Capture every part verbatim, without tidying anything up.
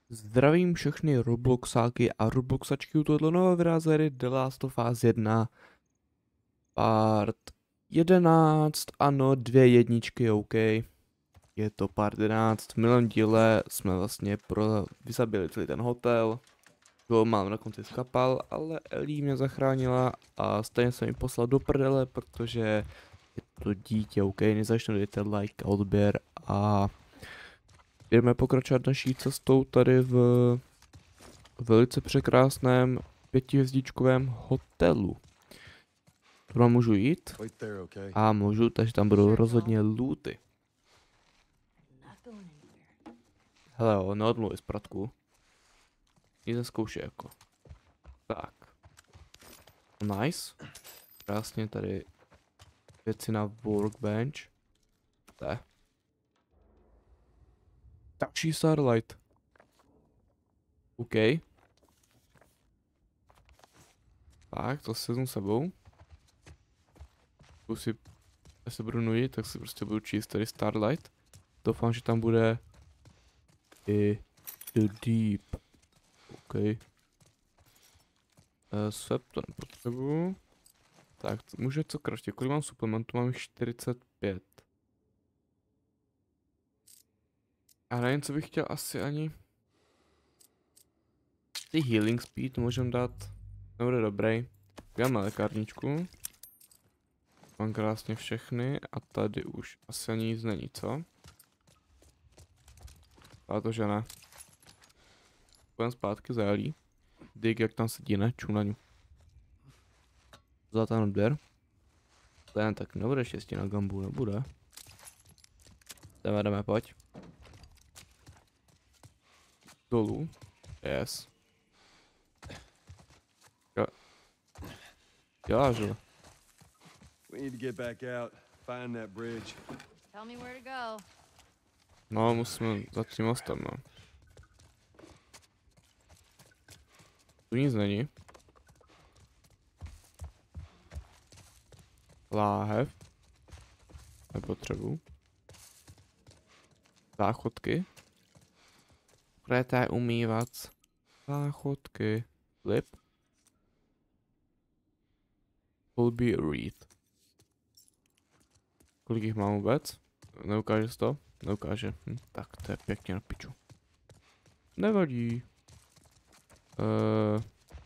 Zdravím všechny Robloxáky a Robloxačky u tohoto nového videa z hry The Last of Us jedna part jedenáct, ano, dvě jedničky, OK. Je to part jedenáct, v minulém díle jsme vlastně pro, vyzabili celý ten hotel. Jo, mám na konci skapal, ale Ellie mě zachránila a stejně jsem ji poslal do prdele, protože je to dítě, OK, nezačnu dejte like a odběr a jdeme pokračovat naší cestou tady v velice překrásném pětihvězdičkovém hotelu. Tu můžu jít a můžu, takže tam budou rozhodně looty. Hele jo, neodmluví zpratku. Nic neskoušej jako. Tak. Nice. Krásně tady věci na workbench. To. Další Starlight. OK. Tak, to si vezmu sebou. Tu si, já se budu nudit, tak si prostě budu číst tady Starlight. Doufám, že tam bude i The Deep. OK. Uh, Swap to nepotřebuji. Tak, může co kraště, kolik mám suplementu? Mám jich čtyřicet pět. A nevím, co bych chtěl asi ani. Ty healing speed můžeme dát. Nebude dobrý. Máme lékárničku. Mám krásně všechny a tady už asi ani nic není, co? A to že ne. Půjdem zpátky za Ellie. Dig, jak tam sedí, ne? Čum na ňu. Zatáhnout dvěr. To jen tak nebude štěstí na gambu, nebude. Jdeme, jdeme, pojď. Dolů. Yes. Jo. Jo, že? We need to get back out, find that bridge. Tell me where to go. No, musíme za tím mostem, no. Tu nic není. Láhev. Nepotřebuji. Záchodky. Kreté umývac. Záchodky. Lip. Will be read. Kolik jich mám vůbec? Neukáže se to? Neukáže. Hm, tak to je pěkně na piču. Nevadí. Uh,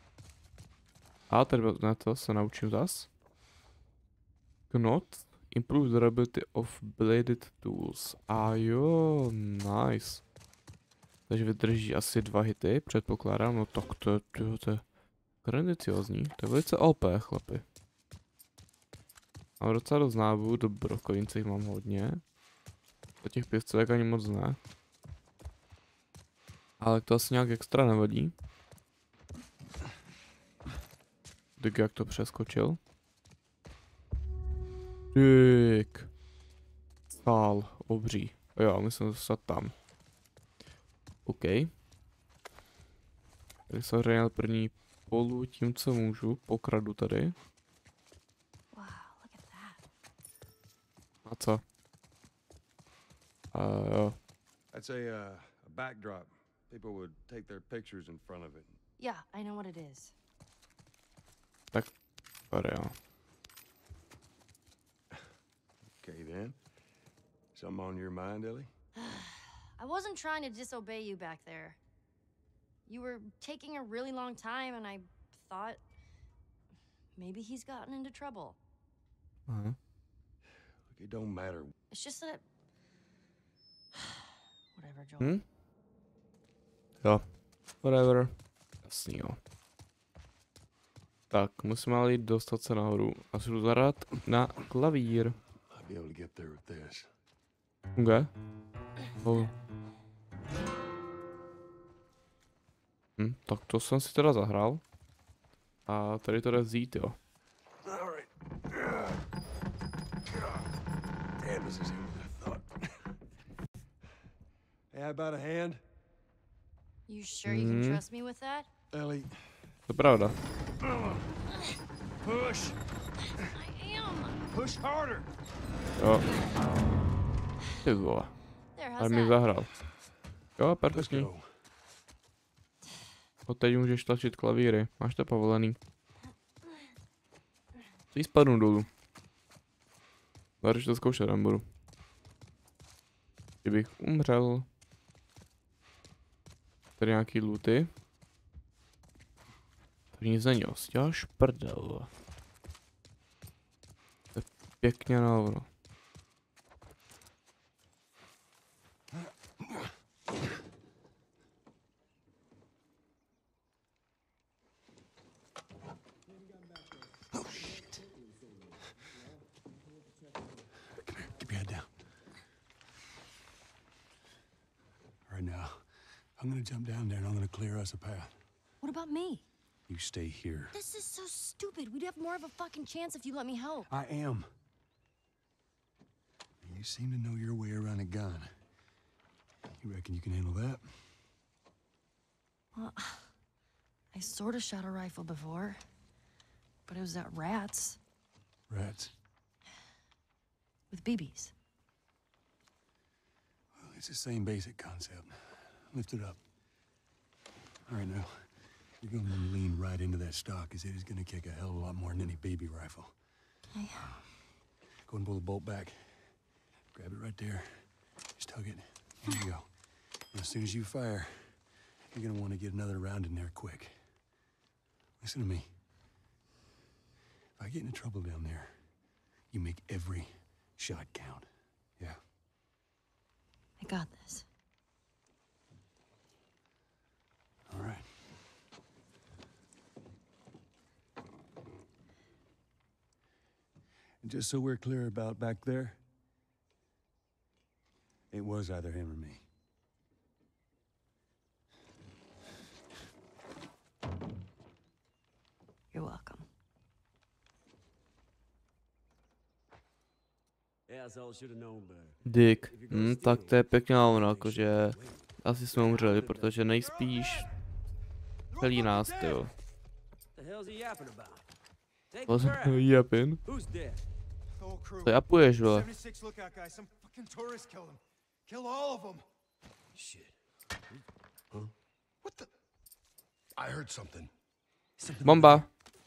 a tady na to se naučím zas. Knot. Improve durability of bladed tools. A jo, nice. Takže vydrží asi dva hity, předpokládám. No tak to je, to, to je grandiciozní. To je velice O P, chlapi. Mám docela dost nábojů, do brokovince jich mám hodně. Do těch pěstcovek ani moc ne. Ale to asi nějak extra nevadí. Tak jak to přeskočil. Tyk. Stál, obří. Jo, myslím dostat tam. OK. Tady jsem řešil první polu tím, co můžu. Pokradu tady. Wow, look at that. A co? A jo. That's a, uh, a backdrop. People would take their pictures in front of it. Yeah, I know what it is. Tak, tady jo. Okay then. Something on your mind, Ellie? I wasn't trying to disobey you back there. You were taking a really long time, and I thought maybe he's gotten into trouble. Aha. Look, it don't matter. It's just that. Whatever, Joel. Hm? Jo. Whatever. Jasný, jo. Tak, musíme ale jít dostat se nahoru a si jdu zahrát na klavír. I'll be able to get there with this. Okay. Oh. Hm, tak to jsem si teda zahrál. A tady to jde vzít, jo. All right. Damn, this is easier than I thought. Hey, how about a hand? You sure you can Mhm. trust me with that? Ellie, To je pravda. push. I am. Push harder. Jo. Ty vole. There, Ale how's mi that? zahrál. Jo, Let's perfektní. go. Od teď můžeš tlačit klavíry. Máš to povolený. Co jí spadnu dolů. Zač to zkoušet, nebudu. Kdybych umřel. Tady nějaký looty. Tady nic není, děláš prdel. To je pěkně na hovno. I'm gonna jump down there and I'm gonna clear us a path. What about me? You stay here. This is so stupid. We'd have more of a fucking chance if you let me help. I am. You seem to know your way around a gun. You reckon you can handle that? Well, I sort of shot a rifle before, but it was at rats. Rats? With B Bs. Well, it's the same basic concept. Lift it up. All right, now, you're gonna lean right into that stock, because it is gonna kick a hell of a lot more than any baby rifle. Okay. Go and pull the bolt back. Grab it right there. Just tug it. There you go. And as soon as you fire, you're gonna want to get another round in there quick. Listen to me. If I get into trouble down there, you make every shot count. Yeah? I got this. All right. And just so we're clear about back there, it was either him or me. You're welcome. Dick. Hm, tak to je pěkně ono, jakože asi jsme umřeli, protože nejspíš celý nás, tyjo. Japin? To japuješ, vole. Bomba.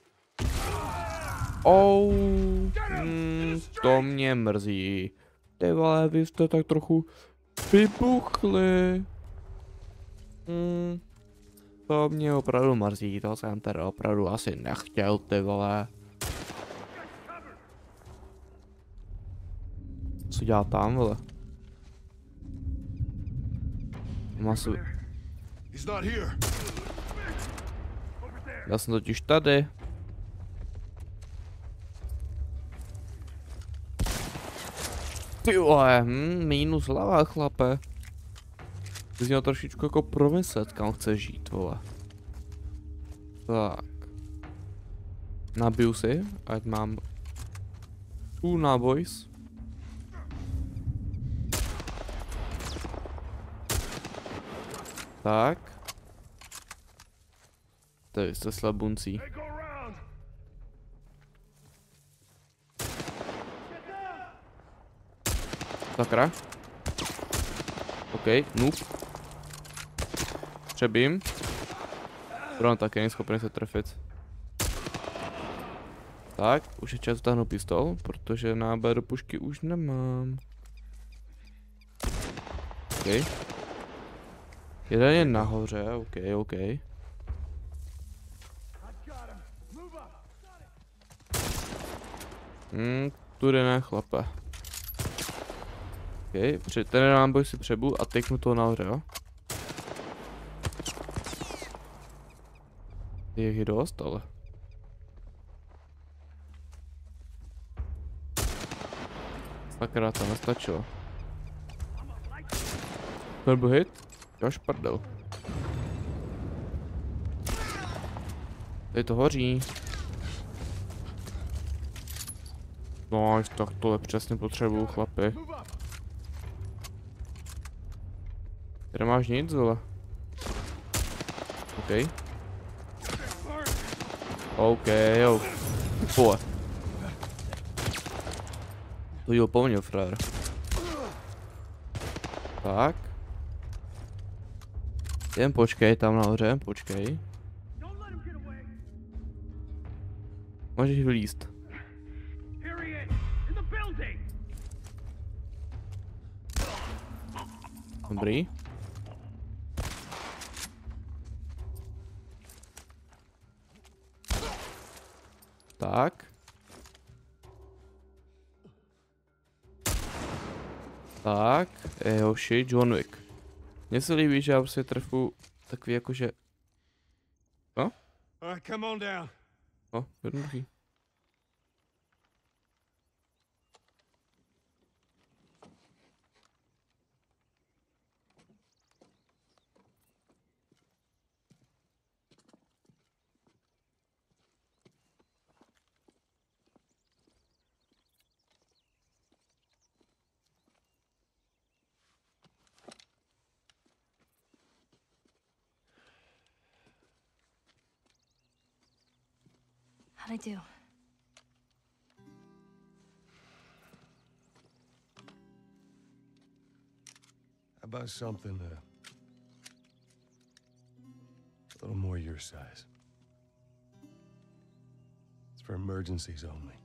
Oh, mm, to mě mrzí. Ty vole, vy jste tak trochu vybuchli. Mm, to mě opravdu mrzí, to jsem teda opravdu asi nechtěl, ty vole. Co dělá tam, vole? Masu. Já jsem totiž tady. Ty vole, hm, minus hlava, chlape. Ty jsi měl trošičku jako promyslet, kam chceš žít, vole. Tak. Nabiju si, ať mám tu nábojs. Tak. Tady jste slabuncí. Sakra. OK, noob. Přebím. Budu také není schopný se trefit. Tak, už je čas vtáhnout pistol, protože náboj do pušky už nemám. OK. Jeden je nahoře, OK, OK. Hmm, tudy ne, chlape. OK, při ten náboj si přebu a teknu toho nahoře, jo? Je jich dost, ale. Sakra, to nestačilo. To byl hit? Jož prdel. Tady to hoří. No, tak tohle přesně potřebuju, chlapi. Tady máš nic, vole. OK. OK, jo. Pole. To jo, po mně, frajer. Tak. Jen počkej, tam nahoře, počkej. Můžeš vylízt. Dobrý. Tak. Tak. Joši, John Wick. Mně se líbí, že já prostě trefu takový jakože... No? All right, come on down. No, jednoduchý. How'd I do? How about something uh, a little more your size? It's for emergencies only.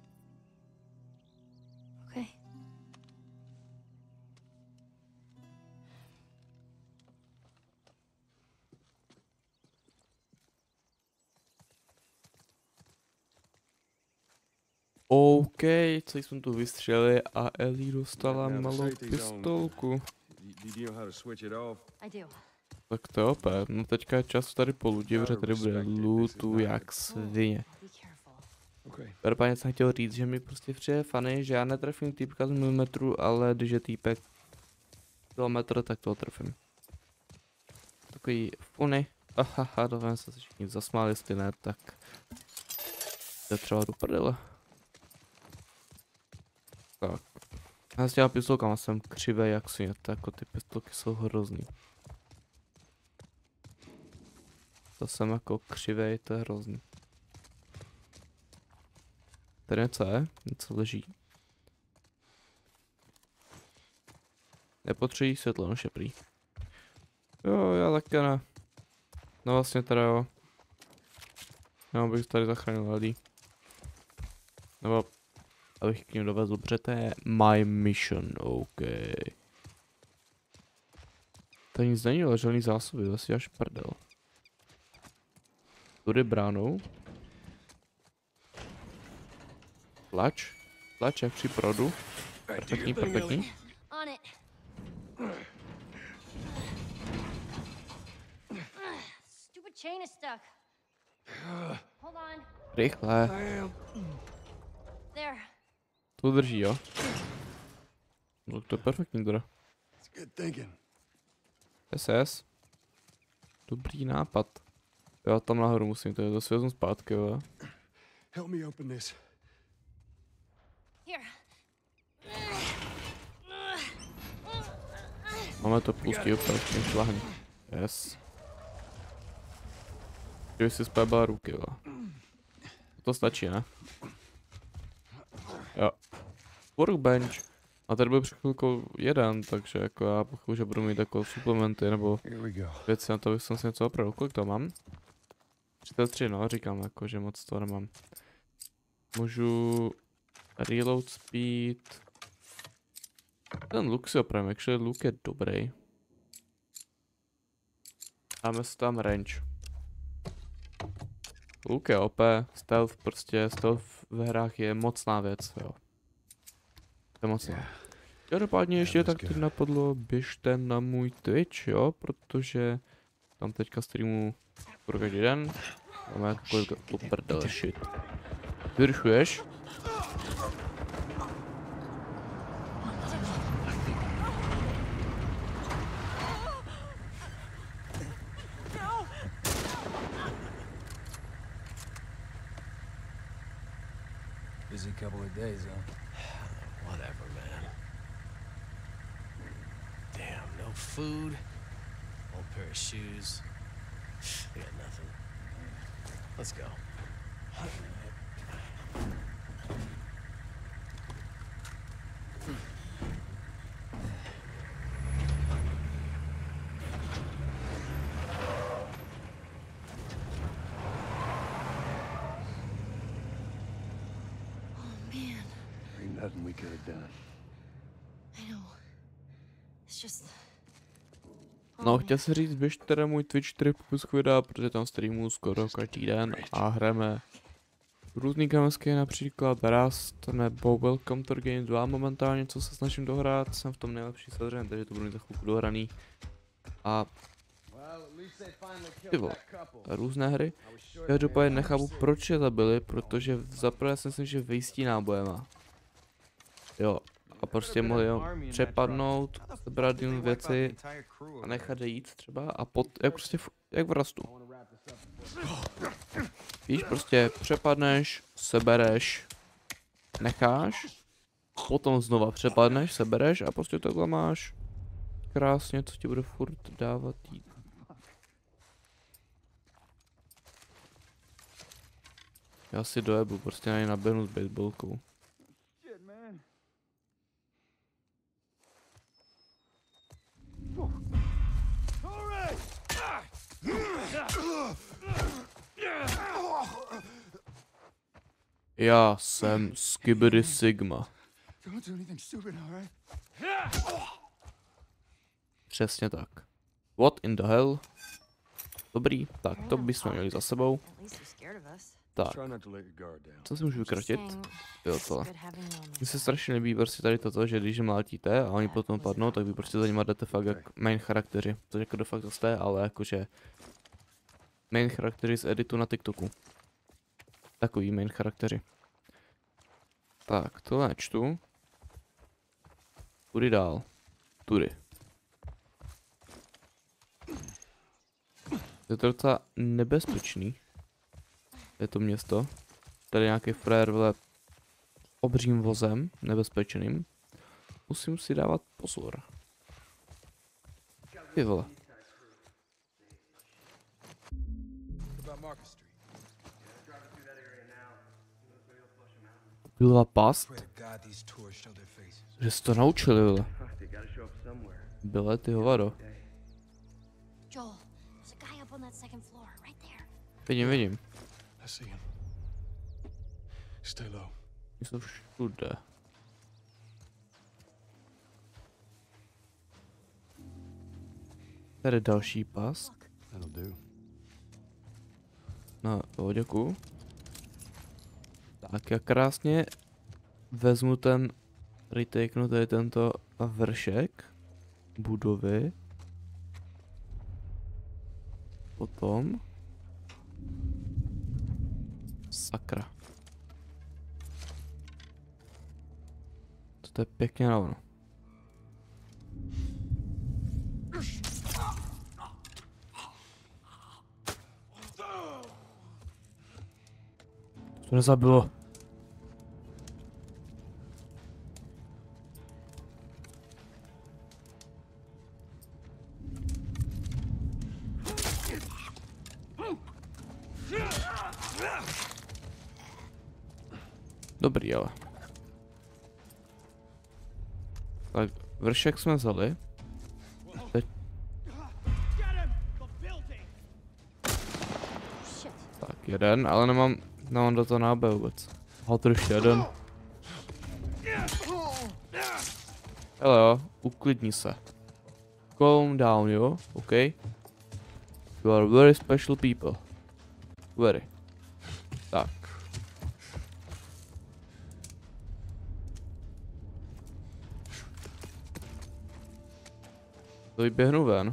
Okay. OK, co jsme tu vystřelili a Ellie dostala Now the malou safety's on. pistolku. Do, do you know how to switch it off? I do. Tak to je opět, no teďka je čas tady po ludi, protože tady bude lootu jak svině. Be careful. Okay. Každopádně jsem chtěl říct, že mi prostě přijde funny, že já netrefím týpka z milimetru, ale když je týpek kilometr, tak toho trefím. Takový funny. Ahaha, doufám, se všichni zasmáli, jestli ne, tak to je třeba do prdele. Tak. Já s těma pistolkama jsem křivej jak svině, jako ty pistolky jsou hrozný. To jsem jako křivej, to je hrozný. Tady něco je, něco leží. Nepotřebují světlo, no šeprý. Jo, já taky ne. No vlastně teda jo. Já bych tady zachránil lidi. Nebo abych k ním dovezl, protože to je my mission, OK. To nic není, ale žádný zásoby, to si až prdel. Tudy bránou. Tlač. Tlač jak při produ. Perfektní, perfektní. On it. Stupid chain is stuck. Hold on. Rychle. There. To drží, jo? No to je perfektní teda. It's good thinking. S S. Dobrý nápad. Jo, tam nahoru musím, to je to si vezmu zpátky, jo. Help me open this. Here. Máme to pustí úplně tím šlahni. Yes. Kdyby si spébal ruky, jo. To stačí, ne? Jo. Workbench. A tady byl před chvilkou jeden, takže jako já pochopil, že budu mít jako suplementy nebo věci na to, abych jsem si něco opravil. Kolik to mám? čtyřicet tři, no, říkám jako, že moc to nemám. Můžu reload speed. Ten look si opravím, actually look je dobrý. Dáme si tam range. Look je O P, stealth prostě, stealth ve hrách je mocná věc, jo. To je mocná. Každopádně ještě tak teď napadlo, běžte na můj Twitch, jo, protože tam teďka streamu pro každý den. Máme kolik to prdele shit. Vyrušuješ? Busy couple of days, huh? Whatever, man. Damn, no food, old pair of shoes. We got nothing. Let's go. nothing we could have done. I know. It's just... No, chtěl jsem říct, běžte teda můj Twitch trip plus videa, protože tam streamuju skoro každý den a hrajeme různý gamesky, například Rust nebo Welcome to the Game dva momentálně, co se snažím dohrát, jsem v tom nejlepší samozřejmě, takže to budu mít za chvilku dohraný. A ty vole, různé hry. Já dopadně nechápu, proč je zabili, protože zaprvé si myslím, že vyjistí nábojema. Jo, a prostě mohli jenom přepadnout, sebrat jim věci a nechat je jít třeba a pot, jak prostě, jak v Rustu. Víš, prostě přepadneš, sebereš, necháš, potom znova přepadneš, sebereš a prostě takhle máš krásně, co ti bude furt dávat jít. Já si dojebu, prostě na něj naběhnu s baseballkou. Já jsem Skibidi Sigma. Přesně tak. What in the hell? Dobrý, tak to bychom měli za sebou. Tak, co si můžu vykrotit? Jo, tohle. Mně se strašně líbí prostě tady toto, že když je mlátíte a oni potom padnou, tak vy prostě za nima jdete fakt jak main charakteři. To jako de facto jste, ale jakože main charakteři z editu na TikToku. Takový main charakteři. Tak, tohle nečtu. Tudy dál. Tudy. Je to docela nebezpečný. Je to město. Tady nějaký frajer vle obřím vozem, nebezpečným. Musím si dávat pozor. Ty vole. Byla past? Že jsi to naučili, vole. Byle ty hovado. Vidím, vidím. Jsou všude. Tady další past. No, jo, děkuju. Tak já krásně vezmu ten, retakenu tady tento vršek budovy. Potom. Sakra. To je pěkně na ono. To nezabilo. Dobrý, ale. Tak, vršek jsme vzali. Teď. Tak, jeden, ale nemám, nemám do toho náboj vůbec. Holt ještě jeden. Hele jo, uklidni se. Calm down, jo, ok? You are very special people. Very. Tak. To vyběhnu ven.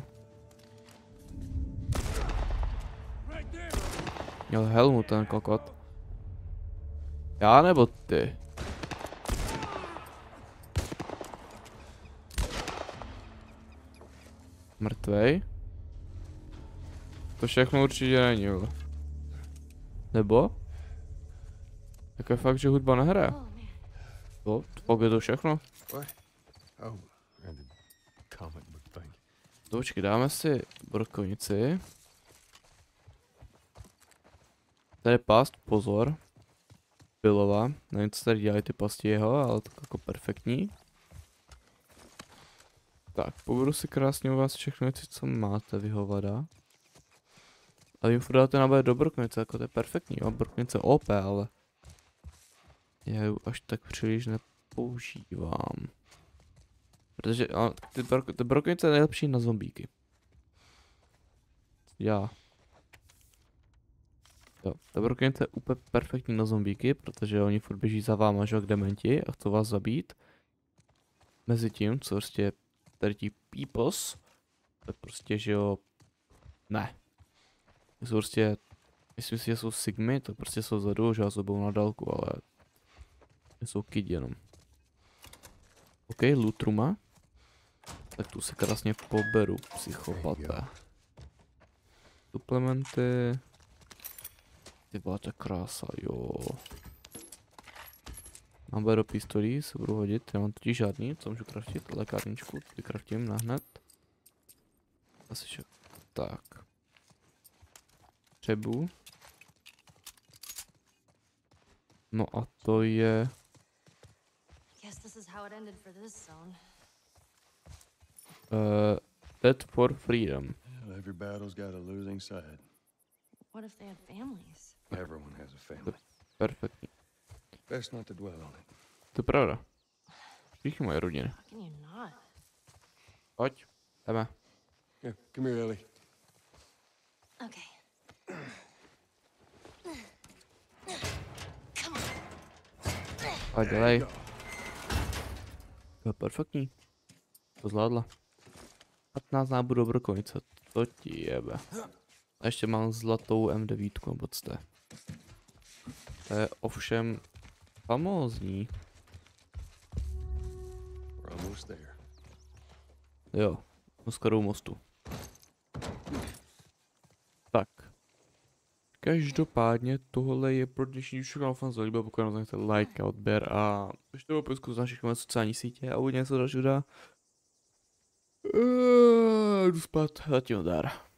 Měl helmu ten kokot. Já nebo ty? Mrtvej? To všechno určitě není, vole. Nebo? Tak je fakt, že hudba nehraje. To, pak je to všechno. Počkej, dáme si brokovnici. Tady past, pozor. Pilova, nevím, co tady dělají ty pasti jeho, ale to jako perfektní. Tak, pobudu si krásně u vás všechno věci, co máte, vyhovada. A vy furt dáte náboje do broknice, jako to je perfektní, jo, broknice O P, ale... Já ju až tak příliš používám. Protože a, ty, bro, ty broknice je nejlepší na zombíky. Já. Jo, ta broknice je úplně perfektní na zombíky, protože oni furt běží za váma, že jak dementi a chcou vás zabít. Mezitím, co prostě tady ti peoples, tak prostě, že jo, ne. Jsou prostě, myslím si, že jsou sigmy, to prostě jsou vzadu, že vás obou na dálku, ale jsou kid jenom. OK, loot rooma. Tak tu se krásně poberu, psychopata. Suplementy. Ty byla ta krása, jo. Mám do pistolí, se budu hodit, já mám totiž žádný, co můžu kraftit, lékárničku, ty kraftím na hned. Asi že, tak. Třebu. No a to je... Guess this is how it ended for this zone. Uh, Dead for Freedom. Well, every battle's got a losing side. What if they had families? Everyone has a family. Perfektní. Best not to dwell on it. To je pravda. Všichni mají rodiny. How can you not? Pojď, jdeme. Yeah, come here, Ellie. Okay. Come on. Pojď, dělej. To je perfektní. To zvládla. patnáct nábodů brokonice, to ti jebe. A ještě mám zlatou M devět, nebo co to je. To je ovšem famózní. We're almost there. Jo, no skoro u mostu. Tak. Každopádně tohle je pro dnešní všechno, doufám, že líbilo, pokud nám chcete like a odběr a ještě to popisku z našich sociální sítě a uvidíme se dalšího dá. Jdu spát, zatím dar.